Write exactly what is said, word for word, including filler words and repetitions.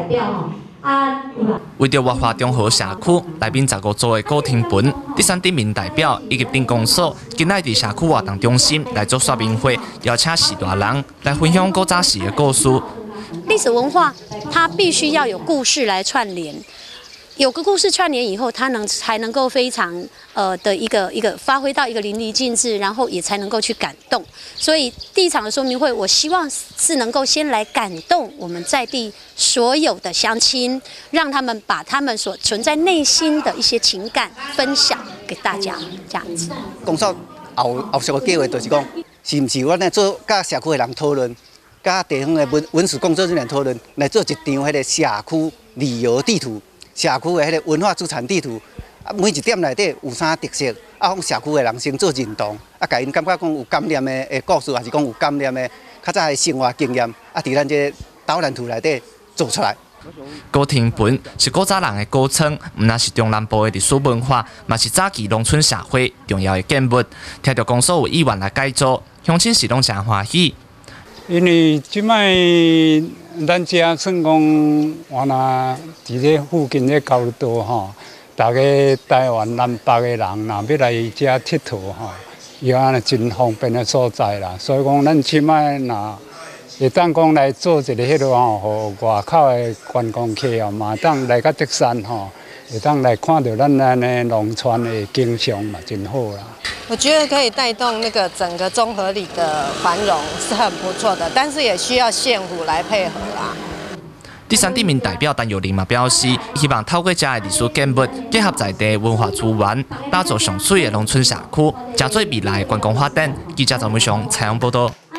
为着活化中和社区，内面十五组的古亭本，第三地民代表以及镇公所，今仔伫社区活动中心来做说明会，邀请时大人来分享古早时的故事。 历史文化，它必须要有故事来串联。 有个故事串联以后，它能才能够非常呃的一个一个发挥到一个淋漓尽致，然后也才能够去感动。所以第一场的说明会，我希望是能够先来感动我们在地所有的乡亲，让他们把他们所存在内心的一些情感分享给大家，这样子。 公所后后续的计划就是讲，是毋是我来做甲社区的人讨论，甲地方的文文史工作人员讨论，来做一张迄个社区旅游地图。 社区的迄个文化资产地图，啊，每一点内底有啥特色，啊，让社区的人先做认同，啊，甲因感觉讲有感念的诶故事，还是讲有感念的较早的生活经验，啊，伫咱这导览图内底做出来。 古亭本是古早人的古称，毋但是中南部的历史文化，嘛是早期农村社会重要的建物。听到公所有意愿来改造，乡亲是拢诚欢喜。 因为即摆咱遮算讲，原来伫咧附近咧高度吼，大家台湾南北的人若要来遮佚佗吼，伊安尼真方便的所在啦。所以讲，咱即摆若会当讲来做一个迄落吼，互外口的观光客哦，嘛当来到德山吼，会当来看到咱安尼农村的景象嘛，真好啦。 我觉得可以带动那个整个综合里的繁荣是很不错的，但是也需要县府来配合啦。 第三地民代表陈友玲嘛表示，希望透过这的历史建物，结合在地文化资源，打造上水的农村社区，加做未来观光发展。记者陈伟雄采访报道。